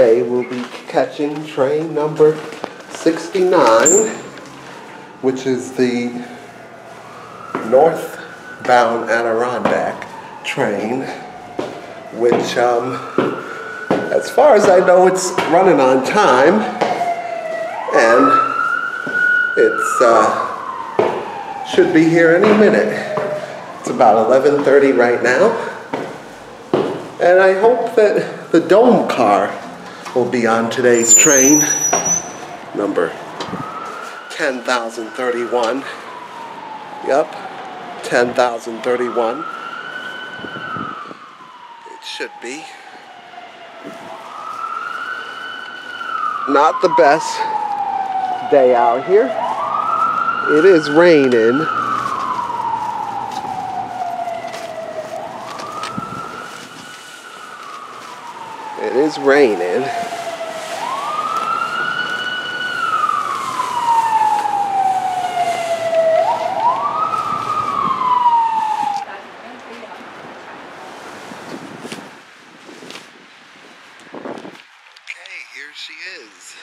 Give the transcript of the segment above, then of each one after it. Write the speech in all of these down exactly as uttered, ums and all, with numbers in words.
today we'll be catching train number sixty-nine, which is the northbound Adirondack train, which, um, as far as I know, it's running on time, and it's uh, should be here any minute. It's about eleven thirty right now, and I hope that the dome car will be on today's train, number ten thousand thirty-one. Yep, ten thousand thirty-one. It should be. Not the best day out here. It is raining. It is raining. Okay, here she is.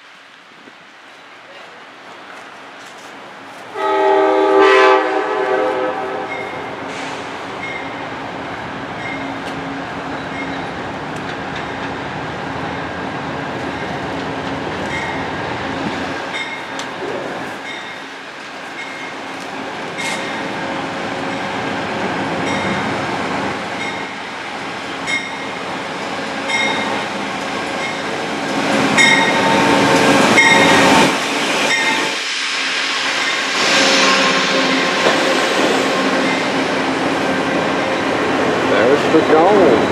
There's the dome.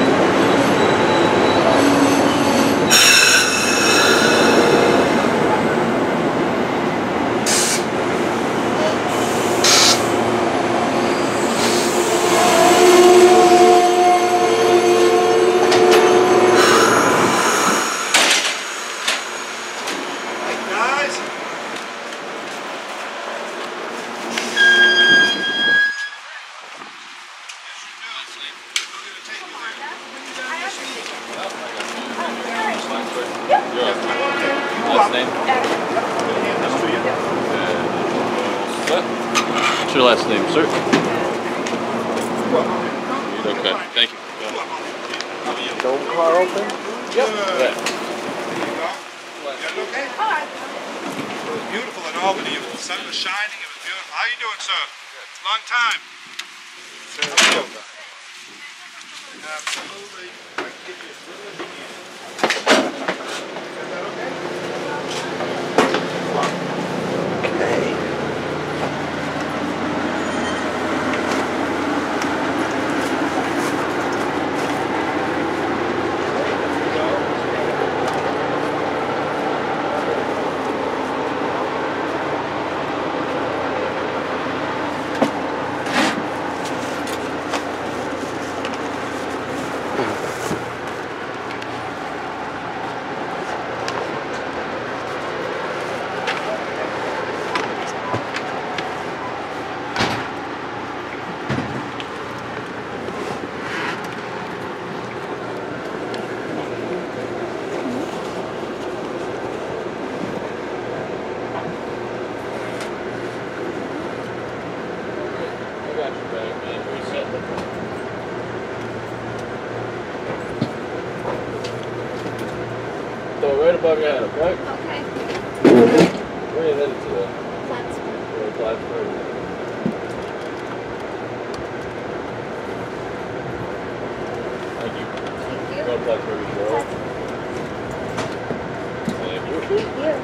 What's your last name, sir? Okay, thank you. Dome car open? Yep. Yeah. Okay? It was beautiful in Albany. The sun was shining. It was beautiful. How you doing, sir? Good. Long time. Saratoga. Absolutely. I can give you as little as you need. Is that okay? Okay. So right above your head, okay? Okay. Where are you headed to? Plattsburgh. Plattsburgh. Thank you. Thank you. Go to Plattsburgh as well. Thank you. Thank you.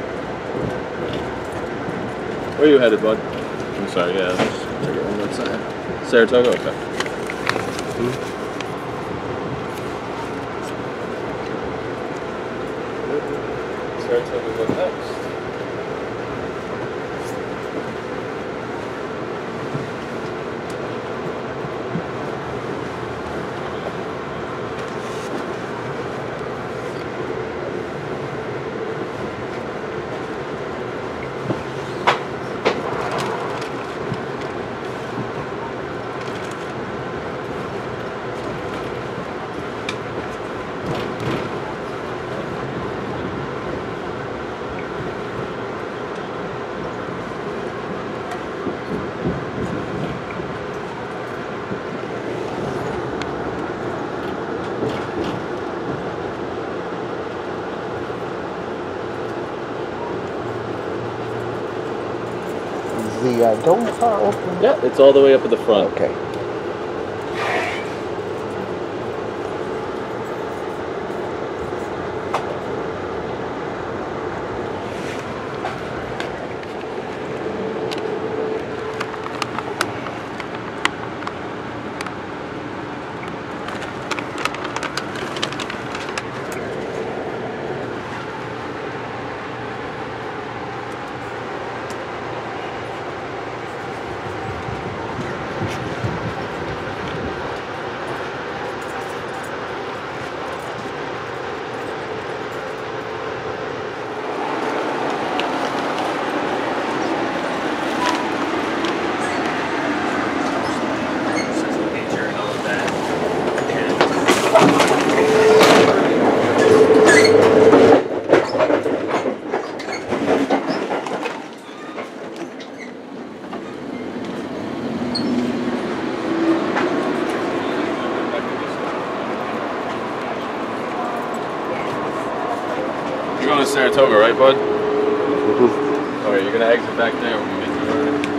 Where are you headed, bud? I'm sorry, yeah, let's check it one more time. Saratoga, okay. Mm-hmm. Saratoga up next. the uh, dome car open? Yeah, it's all the way up at the front. Okay. You're going to Saratoga, right, bud? Mm-hmm. Alright, you're going to exit back there. We're going to make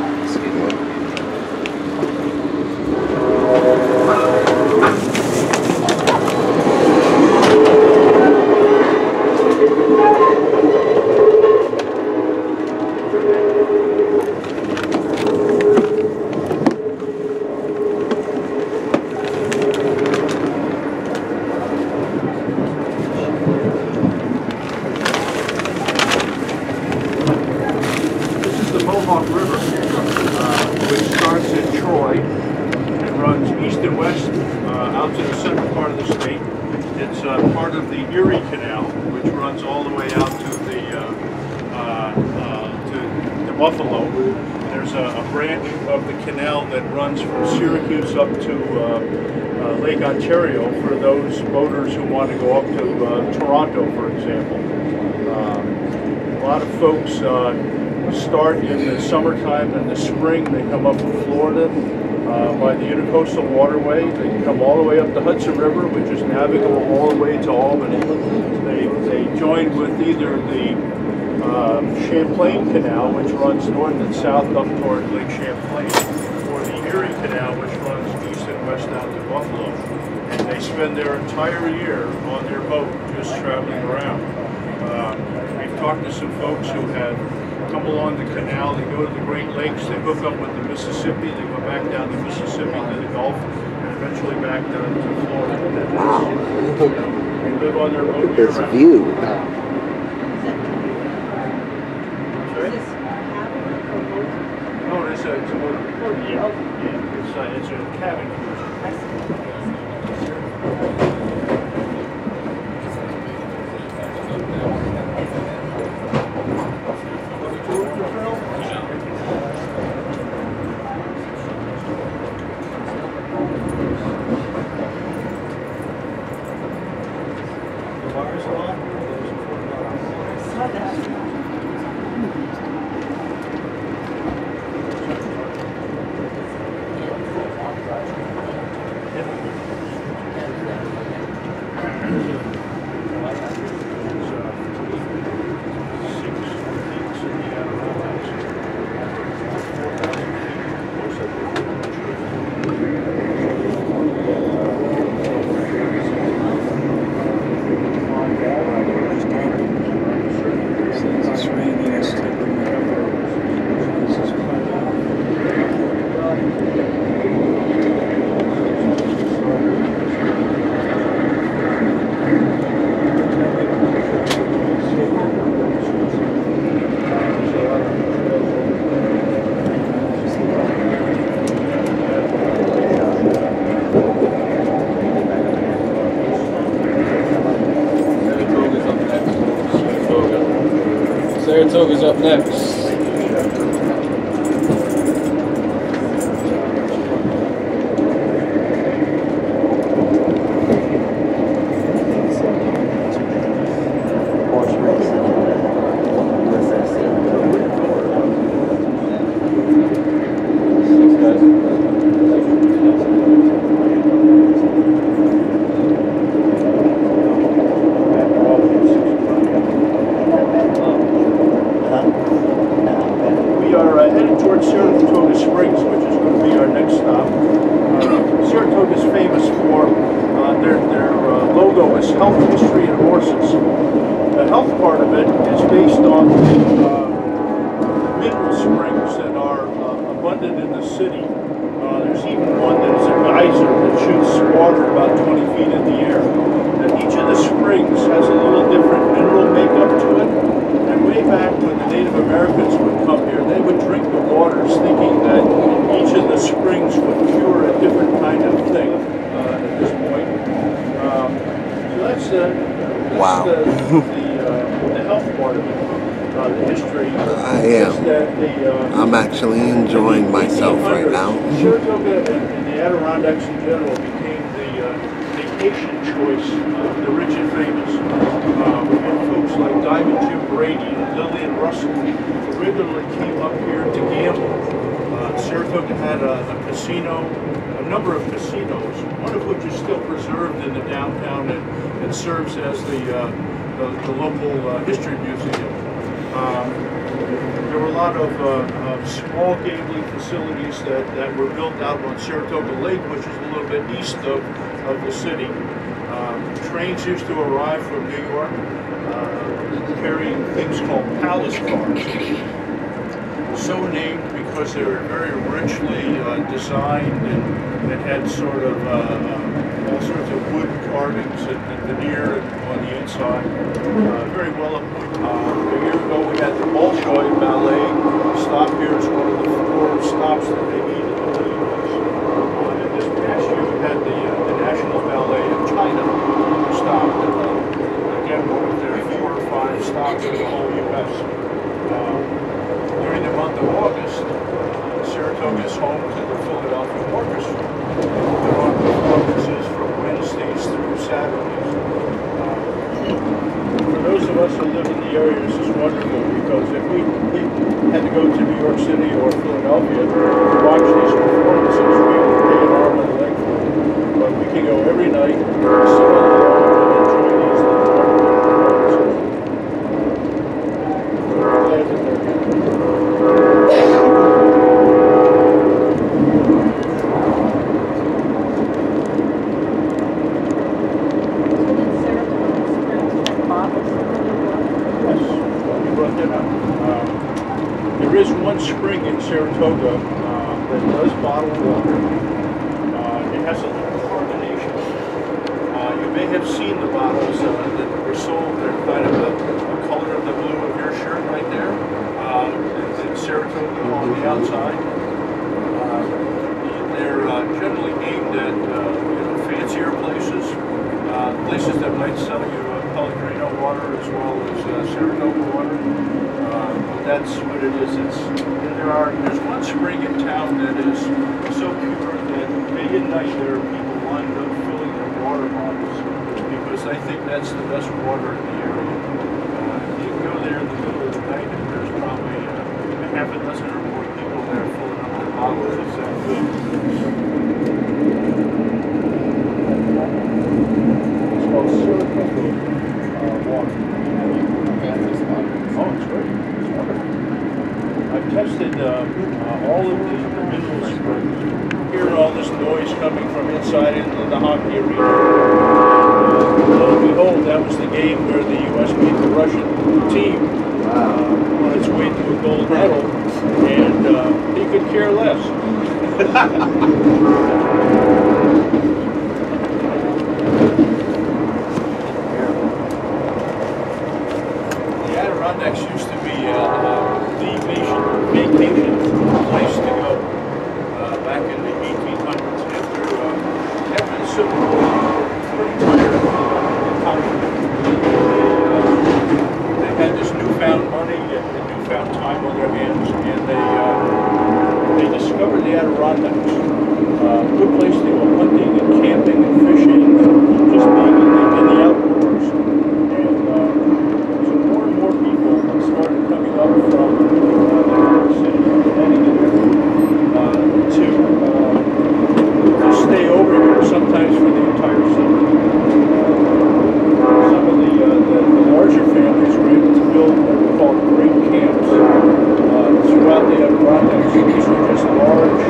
River, uh, which starts in Troy and runs east and west uh, out to the central part of the state. It's uh, part of the Erie Canal, which runs all the way out to the uh, uh, uh, to the Buffalo. There's a, a branch of the canal that runs from Syracuse up to uh, uh, Lake Ontario for those boaters who want to go up to uh, Toronto, for example. Um, a lot of folks uh, start in the summertime and the spring. They come up from Florida uh, by the Intercoastal Waterway. They come all the way up the Hudson River, which is navigable all the way to Albany. They, they join with either the uh, Champlain Canal, which runs north and south up toward Lake Champlain, or the Erie Canal, which runs east and west out to Buffalo. And they spend their entire year on their boat just traveling around. Uh, we've talked to some folks who have come along the canal, they go to the Great Lakes, they hook up with the Mississippi, they go back down the Mississippi to the Gulf, and eventually back down to Florida. Wow. They live on their boat Look at this year-round. view. Sorry? No, it's a, it's a motor. Yeah, yeah. It's a, it's a cabin cruiser. Saratoga's up next. are uh, headed towards Saratoga Springs, which is going to be our next stop. Uh, Saratoga is famous for uh, their, their uh, logo is health, history, and horses. The health part of it is based on the uh, mineral springs that are uh, abundant in the city. Uh, there's even one that is a geyser that shoots water about twenty feet in the air. And each of the springs has a little different mineral makeup to it. And way back when the Native Americans would come here, they would drink the waters thinking that each of the springs would cure a different kind of thing uh, at this point. Um, so that's, uh, that's wow. the, the, uh, the health part of it. Uh, the history. I am. That the, uh, I'm actually enjoying myself right now. Saratoga and, and the Adirondacks in general became the uh, vacation choice of the rich and famous. Uh, we had folks like Diamond Jim Brady and Lillian Russell who regularly came up here to gamble. Uh, Saratoga had a, a casino, a number of casinos, one of which is still preserved in the downtown and, and serves as the, uh, the, the local uh, history museum. Um, there were a lot of uh, uh, small gambling facilities that, that were built out on Saratoga Lake, which is a little bit east of, of the city. Um, trains used to arrive from New York uh, carrying things called palace cars. So named because they were very richly uh, designed and, and had sort of uh, uh, all sorts of wood carvings and, and veneer on the inside. Uh, very well equipped. Uh, a year ago we had the Bolshoi Ballet stop here as one of the four stops that they needed to leave us. Uh, and this past year we had the, uh, the National Ballet of China stop. Uh, again, one of their four or five stops in the whole U S Uh, during the month of August, uh, Saratoga is home to the Philadelphia Orchestra. There are performances from Wednesdays through Saturdays. Uh, for those of us who live in the area, this is wonderful because if we, we had to go to New York City or Philadelphia to watch these performances, we would pay an arm and a leg for it. But we can go every night, sit on the lawn, and enjoy these wonderful performances. We're glad that they're here. There is one spring in Saratoga uh, that does bottled water. Uh, it has a little carbonation. Uh, you may have seen the bottles uh, that were sold. They're kind of the, the color of the blue of your shirt right there. Uh, it's Saratoga on the outside. Uh, they're uh, generally aimed at uh, you know, fancier places, uh, places that might sell you uh, Pellegrino water as well as uh, Saratoga water. Uh, that's what it is. It's, there are, there's one spring in town that is so pure that day and night there are people lined up filling their water bottles because they think that's the best water in the area. Uh, you can go there in the middle of the night and there's probably uh, a half a dozen or more people there filling up their bottles. It's that good. It's called Saratoga uh, water. Oh, it's great. It's wonderful. I've tested uh, uh, all of the, the mineral springs. Hearing all this noise coming from inside into the hockey arena. And, uh, lo and behold, that was the game where the U S beat the Russian team uh, on its way to a gold medal. And uh, he could care less. Adirondacks used to be uh, uh, the vacation, vacation place to go uh, back in the eighteen hundreds. After, uh, after the Civil War, pretty tired of the economy. They, uh, they had this newfound money and, and newfound time on their hands, and they uh, they discovered the Adirondacks. Uh, good place to go hunting and camping and fishing, and just being in the, in the outdoors. And uh, started coming up from uh, New York City, Connecticut, uh, to, uh, to stay over here, sometimes for the entire summer. Some of the, uh, the, the larger families were able to build what we call great camps uh, throughout the Adirondacks. These were just large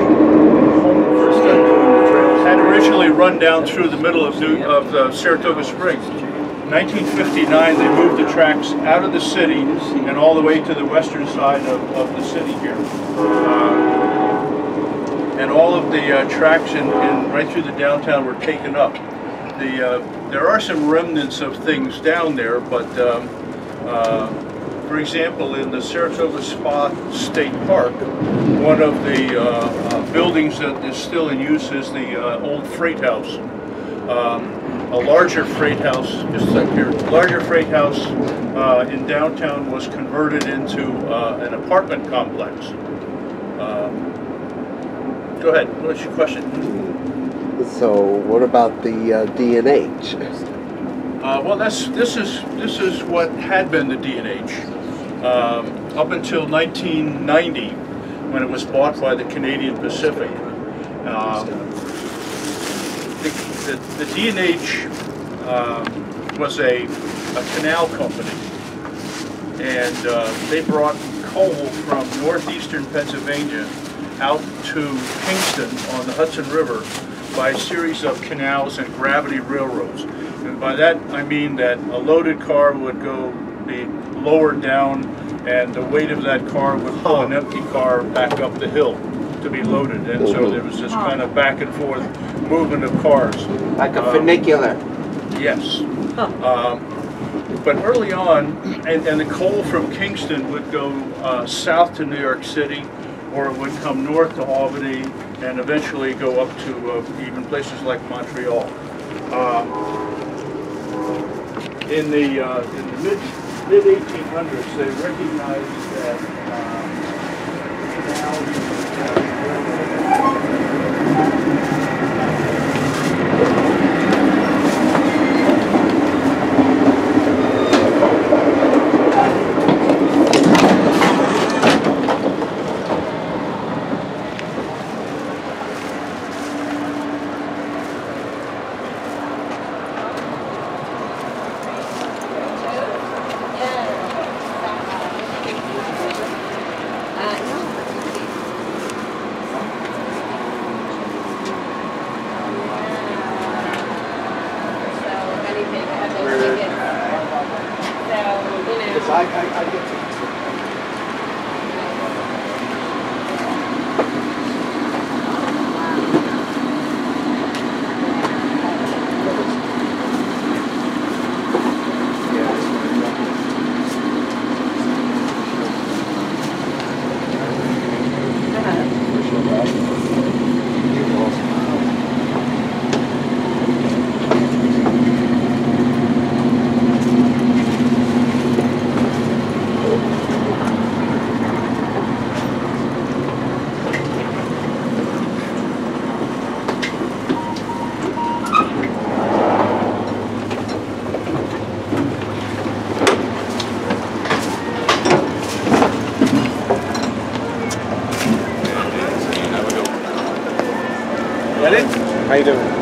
homes. Had originally run down through the middle of, New, of uh, Saratoga Springs. In nineteen fifty-nine, they moved the tracks out of the city and all the way to the western side of, of the city here. Uh, and all of the uh, tracks in, in right through the downtown were taken up. The, uh, there are some remnants of things down there, but um, uh, for example, in the Saratoga Spa State Park, one of the uh, uh, buildings that is still in use is the uh, old freight house. Um, a larger freight house, just a second here, a larger freight house uh, in downtown was converted into uh, an apartment complex. Uh, go ahead, what's your question? So what about the uh, D and H? Uh, well, that's this is this is what had been the D and H um, up until nineteen ninety, when it was bought by the Canadian Pacific. Um, the, the, the D and H um, was a, a canal company, and uh, they brought coal from northeastern Pennsylvania out to Kingston on the Hudson River by a series of canals and gravity railroads. And by that I mean that a loaded car would go be lowered down, and the weight of that car would pull an empty car back up the hill to be loaded. And so there was this kind of back and forth movement of cars. Like a um, funicular. Yes. Um, but early on, and, and the coal from Kingston would go uh, south to New York City, or it would come north to Albany, and eventually go up to uh, even places like Montreal. Um, in the uh, in the mid mid eighteen hundreds, they recognized that How you doing?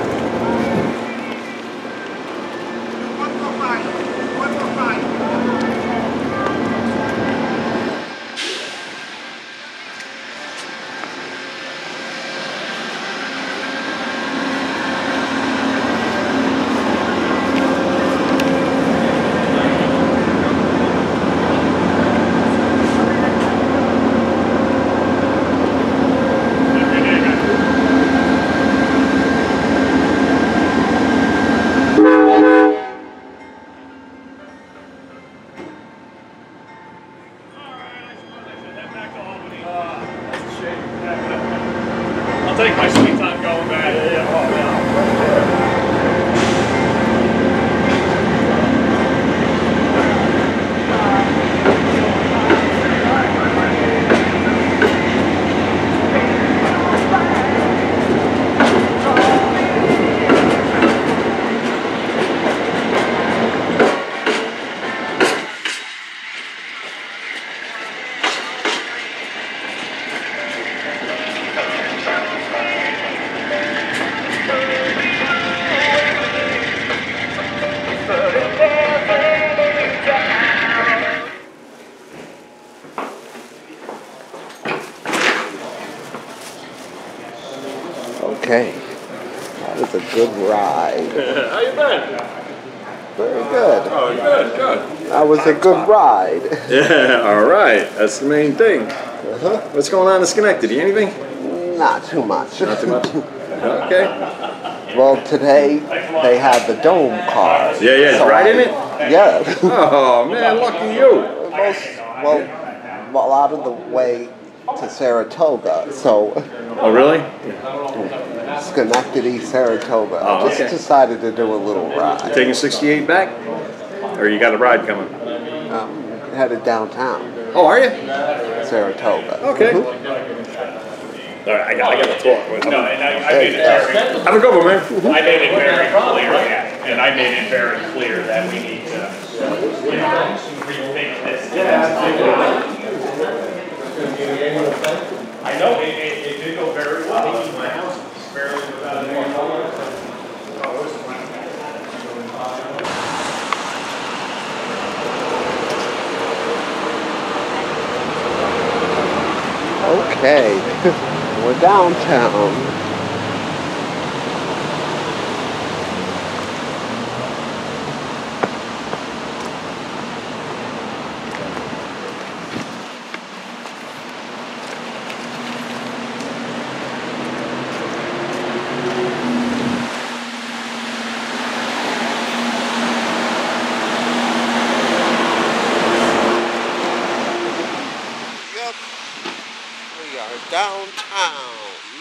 Take my sweet time going back. Yeah, yeah. Oh, yeah. Okay, that was a good ride. How you been? Very good. Oh, good, good. That was a good ride. Yeah, all right. That's the main thing. Uh-huh. What's going on in Schenectady? Anything? Not too much. Not too much. Okay. Well, today they had the dome car. Yeah, yeah. So right I- in it? Yeah. Oh man, lucky you. Most, well, a lot of the way to Saratoga. So Oh really? Schenectady, Saratoga. Oh, Just okay. decided to do a little ride. Taking sixty-eight back? Or you got a ride coming? Um, headed downtown, Oh, are you? Saratoga. Okay. Mhm. All right, I got, I got to talk with him. No, and I, I made it very, Have a good one, man. I made it very clear, yeah, and I made it very clear that we need to, you know, rethink this. I know, it, it, it did go very well. My house is barely without any. Okay, we're downtown. Yep, we are downtown.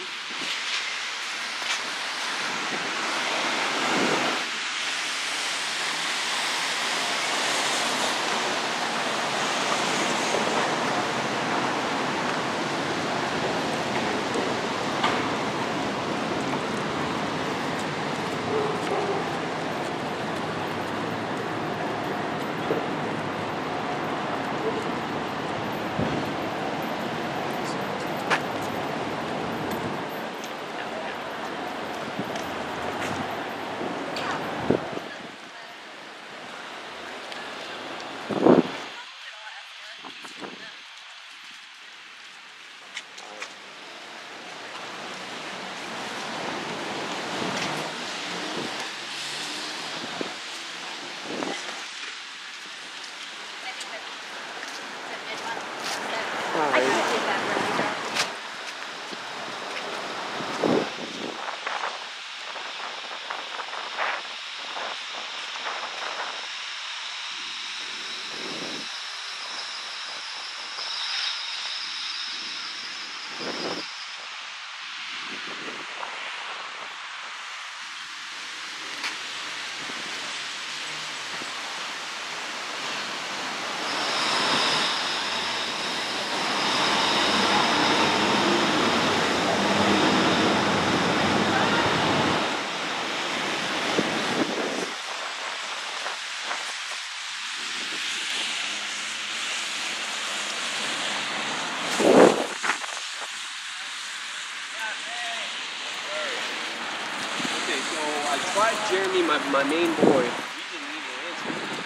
Okay, so I tried Jeremy, my, my main boy. He didn't even answer.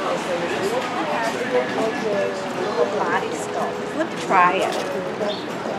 Body stuff. Let's try it.